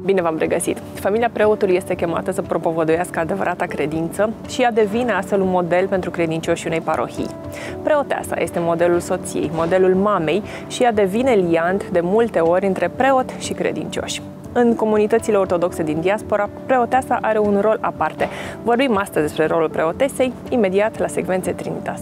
Bine v-am regăsit! Familia preotului este chemată să propovăduiască adevărata credință și ea devine astfel un model pentru credincioșii unei parohii. Preoteasa este modelul soției, modelul mamei și ea devine liant de multe ori între preot și credincioși. În comunitățile ortodoxe din diaspora, preoteasa are un rol aparte. Vorbim astăzi despre rolul preotesei, imediat la secvențe Trinitas.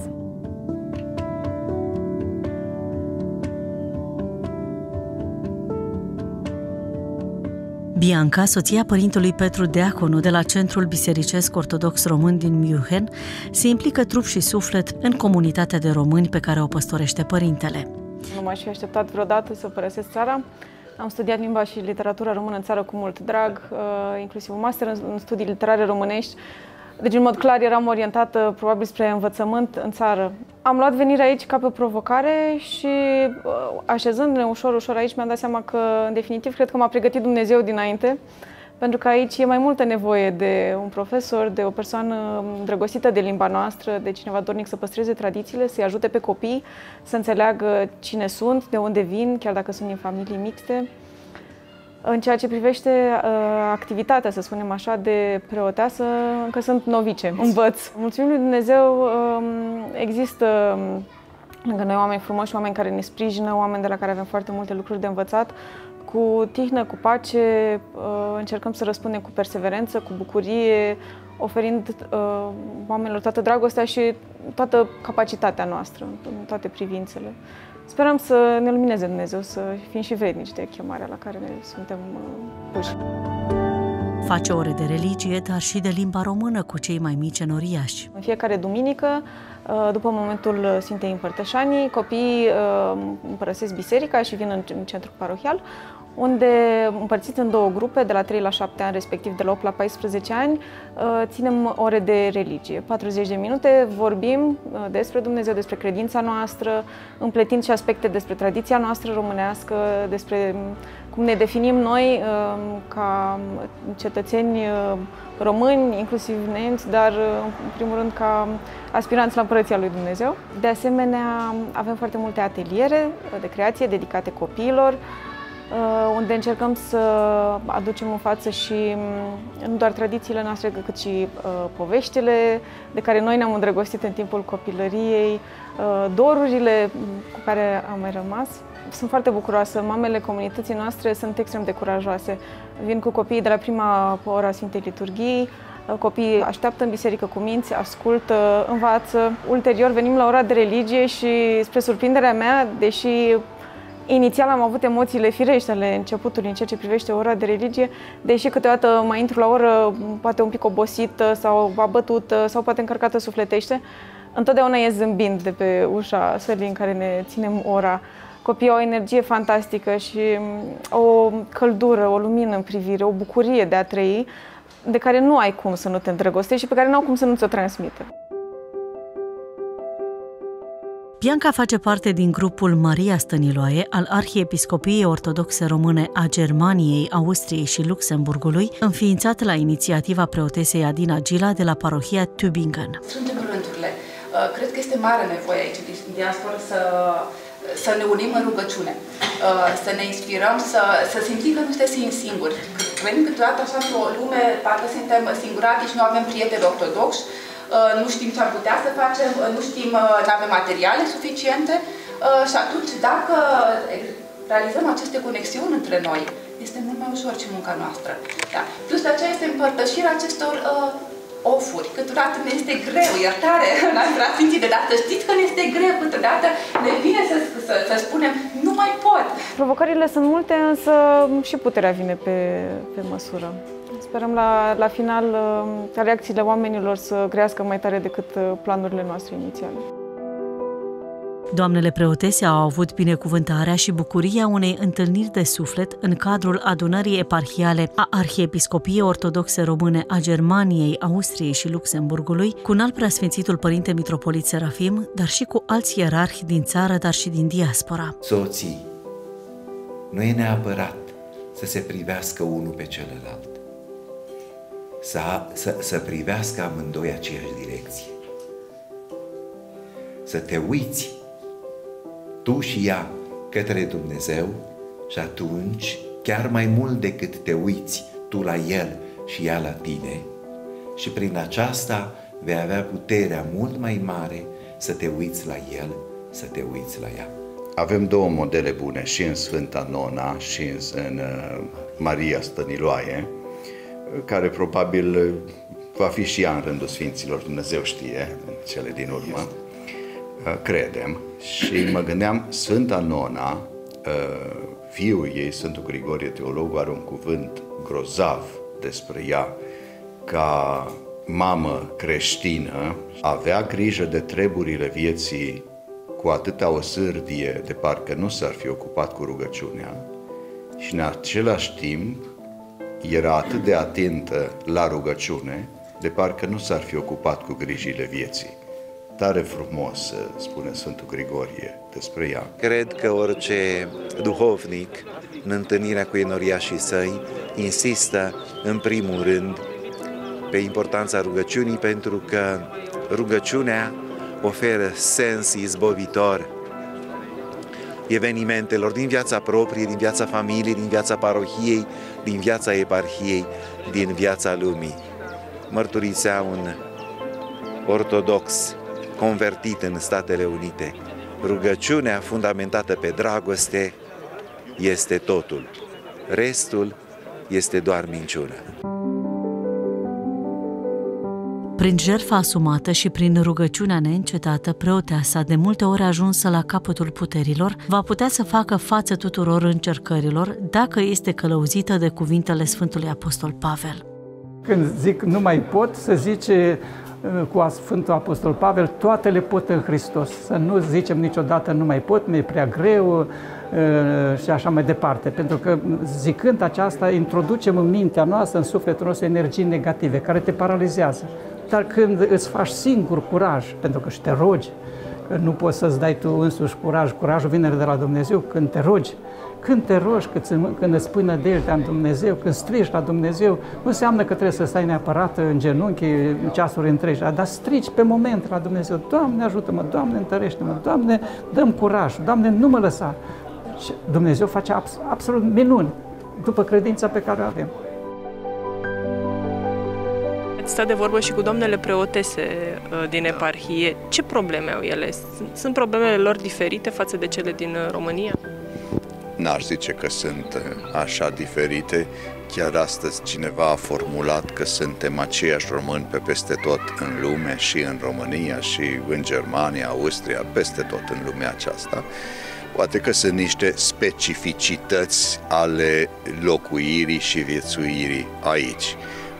Bianca, soția părintelui Petru Deaconu de la Centrul Bisericesc Ortodox Român din München, se implică trup și suflet în comunitatea de români pe care o păstorește părintele. Nu m-aș fi așteptat vreodată să părăsesc țara. Am studiat limba și literatura română în țară cu mult drag, inclusiv un master în studii literare românești. Deci, în mod clar, eram orientată probabil spre învățământ în țară. Am luat venirea aici ca pe provocare și așezându-ne ușor, ușor aici, mi-am dat seama că, în definitiv, cred că m-a pregătit Dumnezeu dinainte, pentru că aici e mai multă nevoie de un profesor, de o persoană îndrăgostită de limba noastră, de cineva dornic să păstreze tradițiile, să-i ajute pe copii să înțeleagă cine sunt, de unde vin, chiar dacă sunt din familii mixte. În ceea ce privește activitatea, să spunem așa, de preoteasă, încă sunt novice, învăț. Mulțumim lui Dumnezeu, există lângă noi oameni frumoși, oameni care ne sprijină, oameni de la care avem foarte multe lucruri de învățat. Cu tihnă, cu pace, încercăm să răspundem cu perseverență, cu bucurie, oferind oamenilor toată dragostea și toată capacitatea noastră, în toate privințele. Sperăm să ne lumineze Dumnezeu, să fim și vrednici de chemarea la care ne suntem puși. Face ore de religie, dar și de limba română cu cei mai mici enoriași. În fiecare duminică, după momentul Sfintei Împărtășanii, copiii părăsesc biserica și vin în centrul parohial, unde, împărțiți în două grupe, de la 3 la 7 ani, respectiv de la 8 la 14 ani, ținem ore de religie. 40 de minute vorbim despre Dumnezeu, despre credința noastră, împletind și aspecte despre tradiția noastră românească, despre cum ne definim noi ca cetățeni români, inclusiv nemți, dar în primul rând ca aspiranți la Împărăția lui Dumnezeu. De asemenea, avem foarte multe ateliere de creație dedicate copiilor, unde încercăm să aducem în față și nu doar tradițiile noastre, cât și poveștile de care noi ne-am îndrăgostit în timpul copilăriei, dorurile cu care am mai rămas. Sunt foarte bucuroasă. Mamele comunității noastre sunt extrem de curajoase. Vin cu copiii de la prima oră a Sfintei Liturghii, copiii așteaptă în biserică cu minți, ascultă, învață. Ulterior venim la ora de religie și, spre surprinderea mea, deși inițial am avut emoțiile firești ale începutului în ceea ce privește ora de religie, deși câteodată mai intru la oră poate un pic obosită sau abătută sau poate încărcată sufletește, întotdeauna ies zâmbind de pe ușa sălii în care ne ținem ora. Copiii au o energie fantastică și o căldură, o lumină în privire, o bucurie de a trăi, de care nu ai cum să nu te îndrăgostești și pe care nu au cum să nu ți-o transmită. Bianca face parte din grupul Maria Stăniloae al Arhiepiscopiei Ortodoxe Române a Germaniei, Austriei și Luxemburgului, înființat la inițiativa preotesei Adina Gila de la parohia Tübingen. Strângem rândurile. Cred că este mare nevoie aici din diaspora să ne unim în rugăciune, să ne inspirăm, să simțim că nu suntem singuri. Venim câteodată așa într-o lume, parcă suntem singurati și nu avem prieteni ortodoxi, nu știm ce am putea să facem, nu știm, nu avem materiale suficiente și atunci dacă realizăm aceste conexiuni între noi, este mult mai ușor și munca noastră. Da. Plus de aceea este împărtășirea acestor ofuri. Câteodată ne este greu, iertare la Sfinții de dată. Știți că ne este greu, câteodată ne vine să spunem, nu mai pot. Provocările sunt multe, însă și puterea vine pe măsură. Sperăm la final reacțiile oamenilor să crească mai tare decât planurile noastre inițiale. Doamnele preotese au avut binecuvântarea și bucuria unei întâlniri de suflet în cadrul adunării eparhiale a Arhiepiscopiei Ortodoxe Române a Germaniei, Austriei și Luxemburgului, cu Înalt Preasfințitul Părinte Mitropolit Serafim, dar și cu alți ierarhi din țară, dar și din diaspora. Soții, nu e neapărat să se privească unul pe celălalt, să privească amândoi aceeași direcție, să te uiți tu și ea către Dumnezeu și atunci chiar mai mult decât te uiți tu la El și ea la tine, și prin aceasta vei avea puterea mult mai mare să te uiți la El, să te uiți la ea. Avem două modele bune, și în Sfânta Nona și în Maria Stăniloae, care probabil va fi și ea în rândul Sfinților, Dumnezeu știe, în cele din urmă, credem. Și mă gândeam, Sfânta Nona, fiul ei, Sfântul Grigorie Teologul, are un cuvânt grozav despre ea, ca mamă creștină, avea grijă de treburile vieții cu atâta osârdie, de parcă nu s-ar fi ocupat cu rugăciunea, și în același timp era atât de atentă la rugăciune, de parcă nu s-ar fi ocupat cu grijile vieții. Tare frumos, spune Sfântul Grigorie despre ea. Cred că orice duhovnic, în întâlnirea cu enoriașii săi, insistă în primul rând pe importanța rugăciunii, pentru că rugăciunea oferă sens izbăvitor evenimentelor din viața proprie, din viața familiei, din viața parohiei, din viața eparhiei, din viața lumii. Mărturisea un ortodox convertit în Statele Unite: rugăciunea fundamentată pe dragoste este totul, restul este doar minciună. Prin jertfa asumată și prin rugăciunea neîncetată, preoteasa, de multe ori ajunsă la capătul puterilor, va putea să facă față tuturor încercărilor dacă este călăuzită de cuvintele Sfântului Apostol Pavel. Când zic nu mai pot, să zice cu Sfântul Apostol Pavel, toate le pot în Hristos. Să nu zicem niciodată nu mai pot, mi-e prea greu și așa mai departe. Pentru că zicând aceasta, introducem în mintea noastră, în sufletul nostru, energii negative care te paralizează. Dar când îți faci singur curaj, pentru că și te rogi, nu poți să-ți dai tu însuși curaj, curajul vine de la Dumnezeu când te rogi. Când te rogi, când îți pui nădejdea în Dumnezeu, când strigi la Dumnezeu, nu înseamnă că trebuie să stai neapărat în genunchi ceasuri întregi, dar strigi pe moment la Dumnezeu: Doamne, ajută-mă, Doamne, întărește-mă, Doamne, dă-mi curaj, Doamne, nu mă lăsa. Și Dumnezeu face absolut minuni după credința pe care o avem. Ați stat de vorbă și cu doamnele preotese din eparhie. Ce probleme au ele? Sunt problemele lor diferite față de cele din România? N-aș zice că sunt așa diferite. Chiar astăzi cineva a formulat că suntem aceiași români pe peste tot în lume, și în România, și în Germania, Austria, peste tot în lumea aceasta. Poate că sunt niște specificități ale locuirii și viețuirii aici,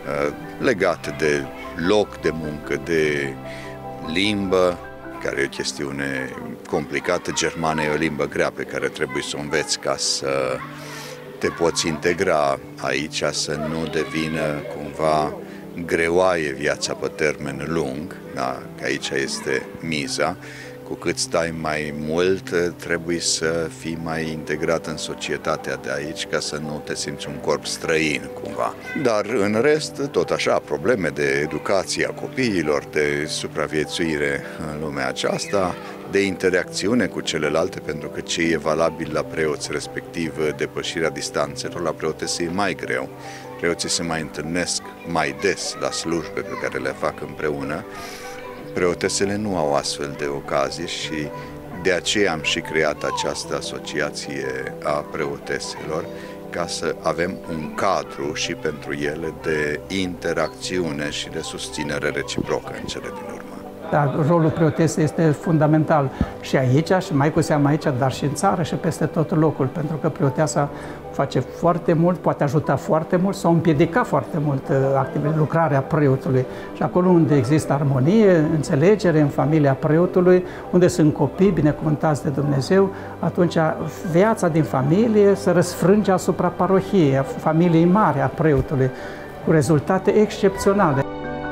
legate de loc de muncă, de limbă, care e o chestiune complicată. Germana e o limbă grea pe care trebuie să o înveți ca să te poți integra aici, să nu devină cumva greoaie viața pe termen lung, da? Că aici este miza. Cu cât stai mai mult, trebuie să fii mai integrat în societatea de aici, ca să nu te simți un corp străin, cumva. Dar, în rest, tot așa, probleme de educație a copiilor, de supraviețuire în lumea aceasta, de interacțiune cu celelalte, pentru că ce e valabil la preoți, respectiv depășirea distanțelor, la preotese e mai greu. Preoții se mai întâlnesc mai des la slujbe pe care le fac împreună. Preotesele nu au astfel de ocazii și de aceea am și creat această asociație a preoteselor, ca să avem un cadru și pentru ele de interacțiune și de susținere reciprocă în cele din urmă. Dar rolul preotesei este fundamental și aici, și mai cu seamă aici, dar și în țară și peste tot locul, pentru că preoteasa face foarte mult, poate ajuta foarte mult sau împiedica foarte mult lucrarea preotului. Și acolo unde există armonie, înțelegere în familia preotului, unde sunt copii binecuvântați de Dumnezeu, atunci viața din familie se răsfrânge asupra parohiei, a familiei mari a preotului, cu rezultate excepționale.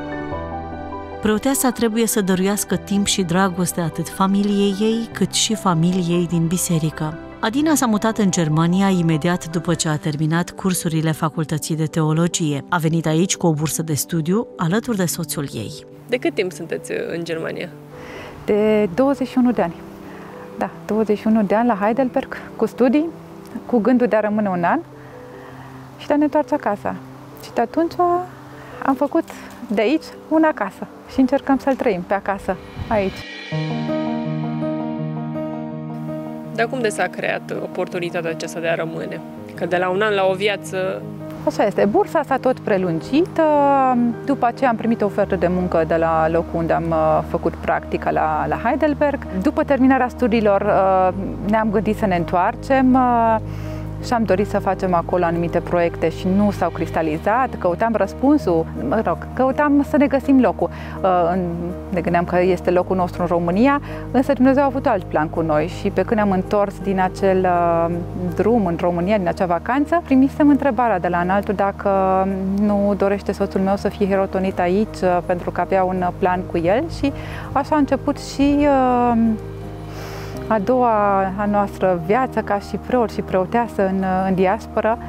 Preoteasa trebuie să dăruiască timp și dragoste atât familiei ei, cât și familiei din biserică. Adina s-a mutat în Germania imediat după ce a terminat cursurile Facultății de Teologie. A venit aici cu o bursă de studiu alături de soțul ei. De cât timp sunteți în Germania? De 21 de ani. Da, 21 de ani la Heidelberg, cu studii, cu gândul de a rămâne un an. și de a ne întoarce acasă. Și de atunci am făcut de aici una casă și încercăm să-l trăim pe acasă, aici. Dar cum de s-a creat oportunitatea aceasta de a rămâne? Că de la un an la o viață... Așa este. Bursa s-a tot prelungit. După aceea am primit o ofertă de muncă de la locul unde am făcut practica la Heidelberg. După terminarea studiilor ne-am gândit să ne întoarcem și am dorit să facem acolo anumite proiecte și nu s-au cristalizat. Căutam răspunsul, căutam să ne găsim locul. Ne gândeam că este locul nostru în România, însă Dumnezeu a avut alt plan cu noi și pe când am întors din acel drum în România, din acea vacanță, primisem întrebarea de la înaltul dacă nu dorește soțul meu să fie hirotonit aici, pentru că avea un plan cu el și așa a început și a doua a noastră viață ca și preot și preoteasă în diaspora.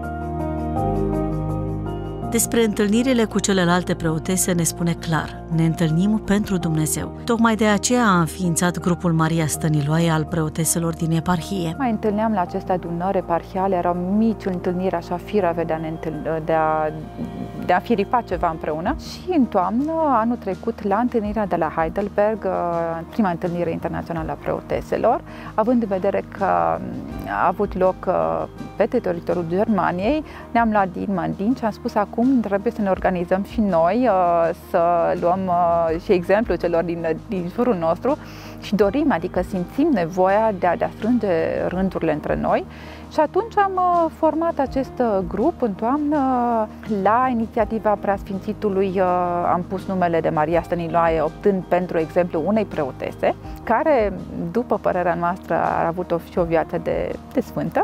Despre întâlnirile cu celelalte preotese ne spune clar: ne întâlnim pentru Dumnezeu. Tocmai de aceea a înființat grupul Maria Stăniloae al preoteselor din eparhie. Mai întâlneam la aceste adunări eparhiale, erau mici întâlniri așa firave de a firipa ceva împreună. Și în toamnă, anul trecut, la întâlnirea de la Heidelberg, prima întâlnire internațională a preoteselor, având în vedere că a avut loc pe teritoriul Germaniei, ne-am luat din mandin și am spus acum trebuie să ne organizăm și noi, să luăm și exemplu celor din jurul nostru și dorim, adică simțim nevoia de a strânge rândurile între noi. Și atunci am format acest grup în toamnă. La inițiativa Preasfințitului am pus numele de Maria Stăniloae, optând pentru exemplu unei preotese, care, după părerea noastră, a avut și o viață de sfântă.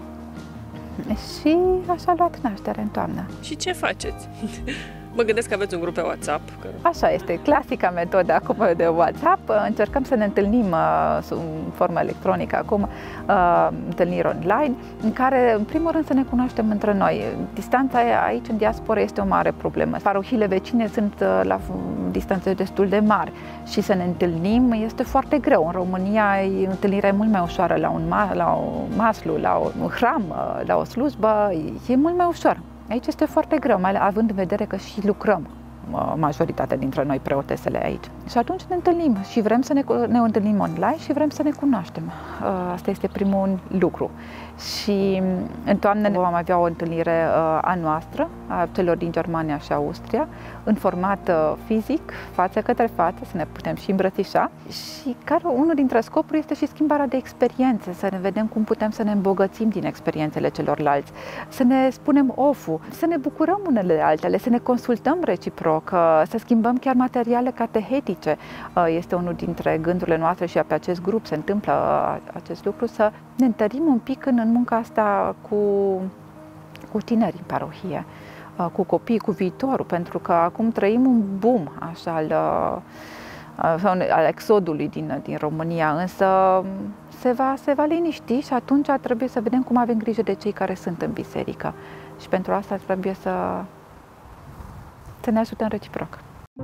Și așa a luat naștere în toamnă. Și ce faceți? Mă gândesc că aveți un grup pe WhatsApp. Așa este, clasica metodă acum de WhatsApp. Încercăm să ne întâlnim în formă electronică acum, întâlniri online, în care, în primul rând, să ne cunoaștem între noi. Distanța aici, în diaspora, este o mare problemă. Parohiile vecine sunt la distanțe destul de mari și să ne întâlnim este foarte greu. În România, întâlnirea e mult mai ușoară la un maslu, la un hram, la o slujbă, e mult mai ușor. Aici este foarte greu, mai având în vedere că și lucrăm majoritatea dintre noi preotesele aici. Și atunci ne întâlnim și vrem să ne întâlnim online și vrem să ne cunoaștem. Asta este primul lucru. Și în toamnă vom avea o întâlnire a noastră, a celor din Germania și Austria, în format fizic, față către față, să ne putem și îmbrățișa. Și care unul dintre scopuri este și schimbarea de experiențe, să ne vedem cum putem să ne îmbogățim din experiențele celorlalți, să ne spunem oful, să ne bucurăm unele de altele, să ne consultăm reciproc, să schimbăm chiar materiale catehetice. Este unul dintre gândurile noastre și pe acest grup se întâmplă acest lucru, să ne întărim un pic în munca asta cu tineri în parohie, cu copii, cu viitorul, pentru că acum trăim un boom așa al exodului din România, însă se va liniști și atunci trebuie să vedem cum avem grijă de cei care sunt în biserică și pentru asta trebuie să ne ajutăm reciproc.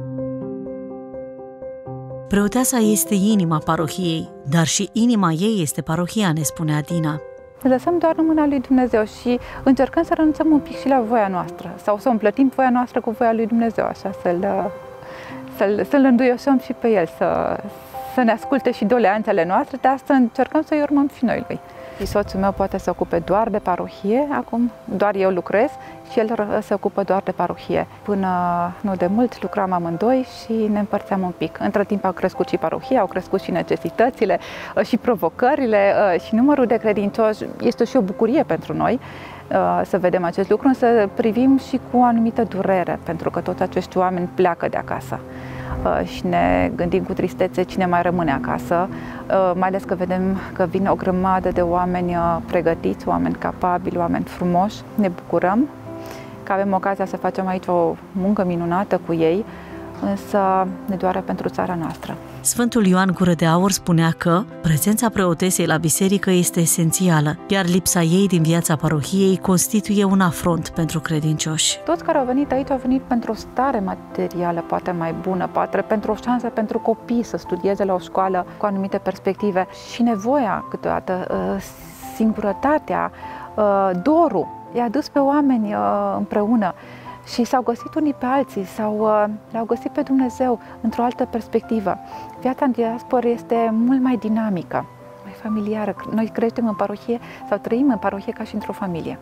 Preoteasa este inima parohiei, dar și inima ei este parohia, ne spune Adina. Ne lăsăm doar în mâna lui Dumnezeu și încercăm să renunțăm un pic și la voia noastră sau să împlătim voia noastră cu voia lui Dumnezeu, așa, să-L înduioșăm și pe El, să ne asculte și doleanțele noastre, dar să încercăm să-i urmăm și noi lui. Și soțul meu poate să se ocupe doar de parohie, acum doar eu lucrez și el se ocupă doar de parohie. Până nu de mult lucram amândoi și ne împărțeam un pic. Între timp au crescut și parohia, au crescut și necesitățile și provocările și numărul de credincioși. Este și o bucurie pentru noi să vedem acest lucru, însă privim și cu o anumită durere, pentru că toți acești oameni pleacă de acasă. Și ne gândim cu tristețe cine mai rămâne acasă, mai ales că vedem că vin o grămadă de oameni pregătiți, oameni capabili, oameni frumoși. Ne bucurăm că avem ocazia să facem aici o muncă minunată cu ei, însă ne doare pentru țara noastră. Sfântul Ioan Gură de Aur spunea că prezența preotesei la biserică este esențială, iar lipsa ei din viața parohiei constituie un afront pentru credincioși. Toți care au venit aici au venit pentru o stare materială poate mai bună, poate pentru o șansă pentru copii să studieze la o școală cu anumite perspective și nevoia câteodată, singurătatea, dorul i-a dus pe oameni împreună și s-au găsit unii pe alții sau l-au găsit pe Dumnezeu într-o altă perspectivă. Viața în diasporă este mult mai dinamică, mai familiară. Noi creștem în parohie sau trăim în parohie ca și într-o familie.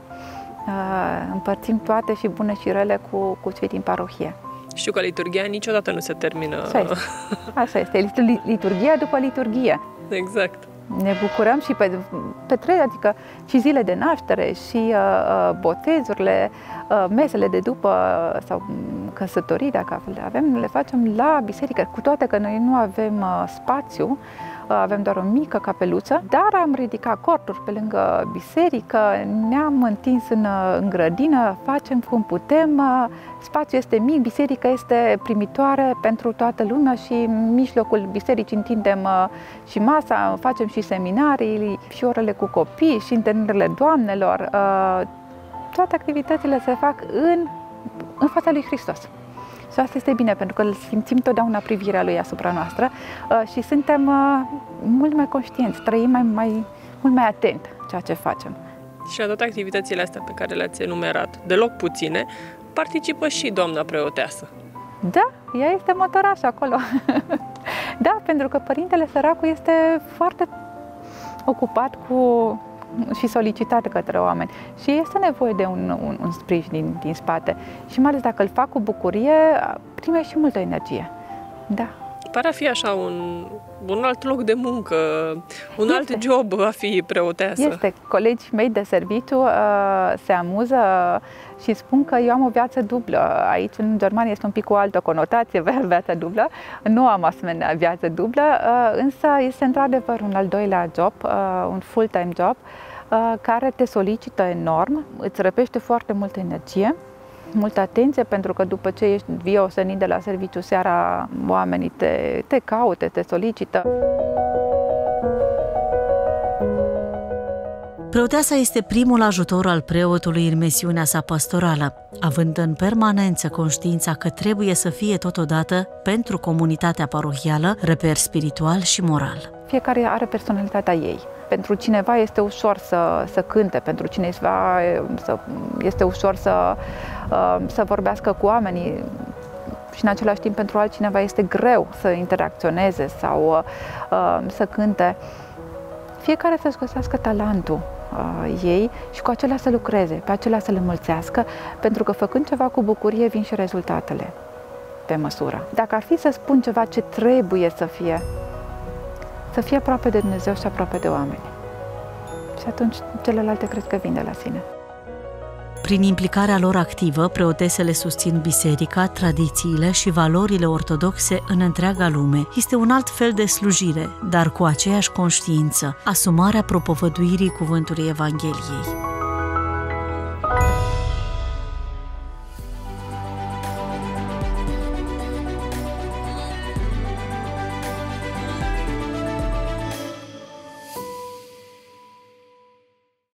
Împărțim toate și bune și rele cu cei din parohie. Știu că liturghia niciodată nu se termină. Așa este. Liturghia după liturghie. Exact. Ne bucurăm și pe trei, adică și zile de naștere, și botezurile, mesele de după sau căsătorii, dacă le avem, le facem la biserică. Cu toate că noi nu avem spațiu, avem doar o mică capeluță, dar am ridicat corturi pe lângă biserică, ne-am întins în grădină, facem cum putem, spațiul este mic, biserica este primitoare pentru toată lumea și în mijlocul bisericii întindem și masa, facem și seminarii, și orele cu copii, și întâlnirile doamnelor. Toate activitățile se fac în fața lui Hristos. Și asta este bine, pentru că îl simțim totdeauna privirea Lui asupra noastră și suntem mult mai conștienți, trăim mult mai atent ceea ce facem. Și la toate activitățile astea pe care le-ați enumerat, deloc puține, participă și doamna preoteasă. Da, ea este motoraș acolo. Da, pentru că părintele săracu este foarte ocupat și solicitat către oameni și este nevoie de un sprijin din spate și mai ales dacă îl fac cu bucurie, primești și multă energie. Da. Pare a fi așa un alt loc de muncă, un alt job a fi preoteasă. Este. Colegii mei de serviciu se amuză și spun că eu am o viață dublă. Aici, în Germania, este un pic o altă conotație, viața dublă. Nu am asemenea viață dublă, însă este într-adevăr un al doilea job, un full-time job, care te solicită enorm, îți răpește foarte multă energie, multă atenție, pentru că după ce ești viosenit de la serviciu seara, oamenii te caută, te solicită. Preoteasa este primul ajutor al preotului în misiunea sa pastorală, având în permanență conștiința că trebuie să fie totodată, pentru comunitatea parohială, reper spiritual și moral. Fiecare are personalitatea ei. Pentru cineva este ușor să cânte, pentru cineva este ușor să vorbească cu oamenii și în același timp pentru altcineva este greu să interacționeze sau să cânte. Fiecare să-și găsească talentul ei și cu acelea să lucreze, pe acelea să le înmulțească, pentru că făcând ceva cu bucurie vin și rezultatele pe măsură. Dacă ar fi să spun ceva ce trebuie să fie aproape de Dumnezeu și aproape de oameni. Și atunci celelalte cred că vin de la sine. Prin implicarea lor activă, preotesele susțin biserica, tradițiile și valorile ortodoxe în întreaga lume. Este un alt fel de slujire, dar cu aceeași conștiință, asumarea propovăduirii cuvântului Evangheliei.